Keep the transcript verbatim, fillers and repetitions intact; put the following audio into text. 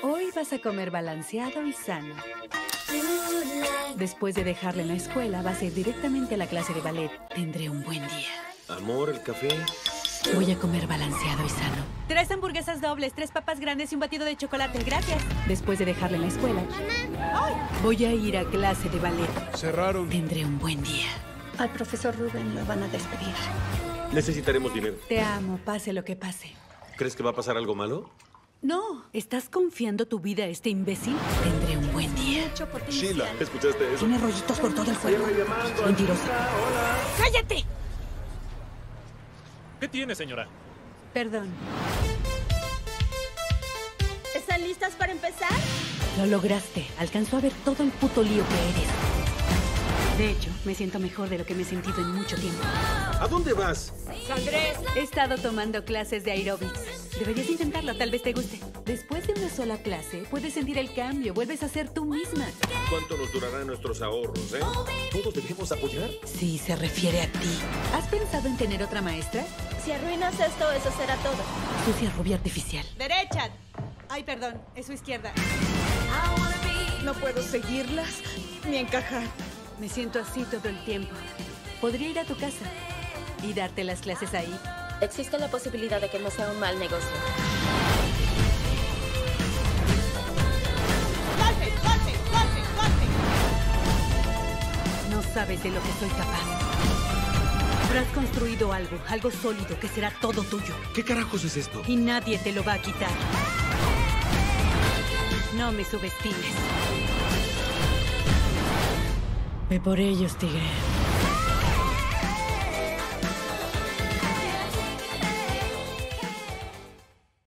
Hoy vas a comer balanceado y sano. Después de dejarla en la escuela, vas a ir directamente a la clase de ballet. Tendré un buen día. Amor, el café. Voy a comer balanceado y sano. Tres hamburguesas dobles, tres papas grandes y un batido de chocolate. Gracias. Después de dejarla en la escuela, ¡mamá! Voy a ir a clase de ballet. Cerraron. Tendré un buen día. Al profesor Rubén lo van a despedir. Necesitaremos dinero. Te amo, pase lo que pase. ¿Crees que va a pasar algo malo? No, ¿estás confiando tu vida a este imbécil? Tendré un buen día. Sheila, ¿escuchaste eso? Tiene rollitos por todo el cuerpo. Mentirosa. ¡Cállate! ¿Qué tiene, señora? Perdón. ¿Están listas para empezar? Lo lograste. Alcanzó a ver todo el puto lío que eres. De hecho, me siento mejor de lo que me he sentido en mucho tiempo. ¿A dónde vas? ¡Saldré! He estado tomando clases de aeróbics. Deberías intentarlo, tal vez te guste. Después de una sola clase, puedes sentir el cambio. Vuelves a ser tú misma. ¿Cuánto nos durarán nuestros ahorros, eh? ¿Todos debemos apoyar? Sí, se refiere a ti. ¿Has pensado en tener otra maestra? Si arruinas esto, eso será todo. Sucia rubia artificial. ¡Derecha! Ay, perdón, es su izquierda. No puedo seguirlas ni encajar. Me siento así todo el tiempo. Podría ir a tu casa y darte las clases ahí. Existe la posibilidad de que no sea un mal negocio. ¡Golpe, golpe, golpe, golpe! No sabes de lo que soy capaz. Pero has construido algo, algo sólido que será todo tuyo. ¿Qué carajos es esto? Y nadie te lo va a quitar. No me subestimes. Ve por ellos, tigre.